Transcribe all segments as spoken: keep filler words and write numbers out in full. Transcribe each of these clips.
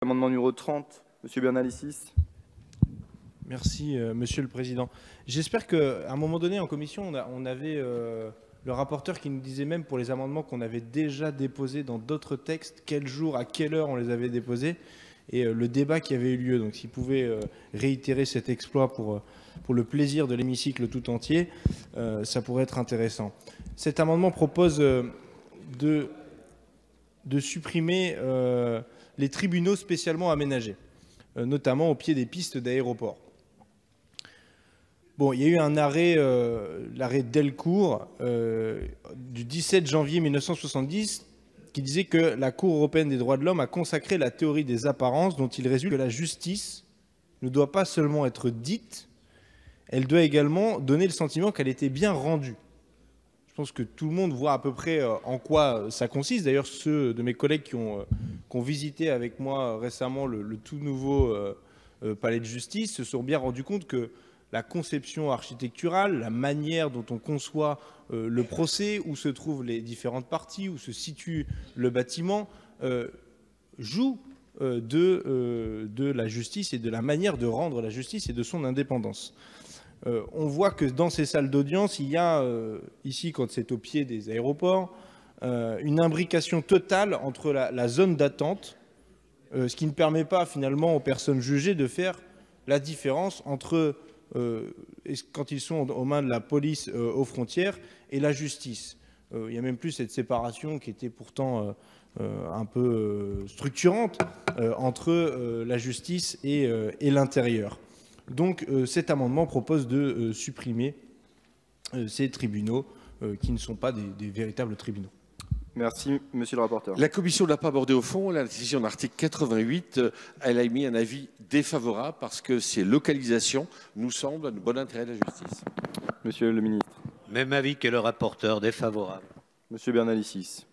Amendement numéro trente, Monsieur Bernalicis. Merci, euh, Monsieur le Président. J'espère qu'à un moment donné, en commission, on, a, on avait euh, le rapporteur qui nous disait même pour les amendements qu'on avait déjà déposés dans d'autres textes, quel jour, à quelle heure on les avait déposés, et euh, le débat qui avait eu lieu. Donc s'il pouvait euh, réitérer cet exploit pour, pour le plaisir de l'hémicycle tout entier, euh, ça pourrait être intéressant. Cet amendement propose euh, de, de supprimer euh, les tribunaux spécialement aménagés, euh, notamment au pied des pistes d'aéroports. Bon, il y a eu un arrêt, euh, l'arrêt Delcourt, euh, du dix-sept janvier mille neuf cent soixante-dix, qui disait que la Cour européenne des droits de l'homme a consacré la théorie des apparences dont il résulte que la justice ne doit pas seulement être dite, elle doit également donner le sentiment qu'elle était bien rendue. Je pense que tout le monde voit à peu près en quoi ça consiste. D'ailleurs, ceux de mes collègues qui ont, qui ont visité avec moi récemment le, le tout nouveau euh, euh, palais de justice se sont bien rendus compte que la conception architecturale, la manière dont on conçoit euh, le procès, où se trouvent les différentes parties, où se situe le bâtiment, euh, joue euh, de, euh, de la justice et de la manière de rendre la justice et de son indépendance. Euh, on voit que dans ces salles d'audience, il y a, euh, ici, quand c'est au pied des aéroports, euh, une imbrication totale entre la, la zone d'attente, euh, ce qui ne permet pas finalement aux personnes jugées de faire la différence entre Euh, quand ils sont aux mains de la police euh, aux frontières et la justice. Euh, il y a même plus cette séparation qui était pourtant euh, euh, un peu euh, structurante euh, entre euh, la justice et, euh, et l'intérieur. Donc euh, cet amendement propose de euh, supprimer euh, ces tribunaux euh, qui ne sont pas des, des véritables tribunaux. Merci, monsieur le rapporteur. La commission ne l'a pas abordé au fond. La décision de l'article quatre-vingt-huit, elle a émis un avis défavorable parce que ces localisations nous semblent un bon intérêt de la justice. Monsieur le ministre. Même avis que le rapporteur, défavorable. Monsieur Bernalicis.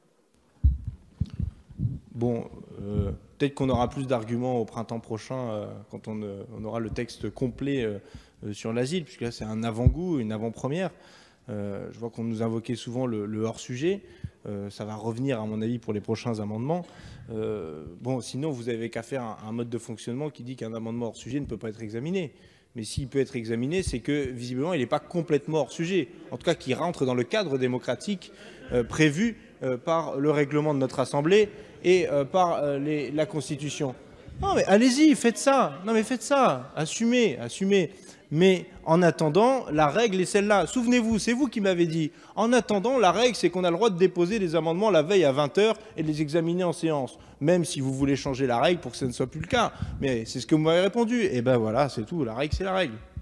Bon, euh, peut-être qu'on aura plus d'arguments au printemps prochain euh, quand on, euh, on aura le texte complet euh, sur l'asile, puisque là c'est un avant-goût, une avant-première. Euh, je vois qu'on nous invoquait souvent le, le hors-sujet. Euh, ça va revenir, à mon avis, pour les prochains amendements. Euh, bon, sinon, vous avez qu'à faire un, un mode de fonctionnement qui dit qu'un amendement hors-sujet ne peut pas être examiné. Mais s'il peut être examiné, c'est que, visiblement, il n'est pas complètement hors-sujet. En tout cas, qu'il rentre dans le cadre démocratique euh, prévu euh, par le règlement de notre Assemblée et euh, par euh, les, la Constitution. Non, mais allez-y, faites ça. Non, mais faites ça. Assumez, assumez. Mais en attendant, la règle est celle-là. Souvenez-vous, c'est vous qui m'avez dit. En attendant, la règle, c'est qu'on a le droit de déposer des amendements la veille à vingt heures et de les examiner en séance. Même si vous voulez changer la règle pour que ce ne soit plus le cas. Mais c'est ce que vous m'avez répondu. Et ben voilà, c'est tout. La règle, c'est la règle.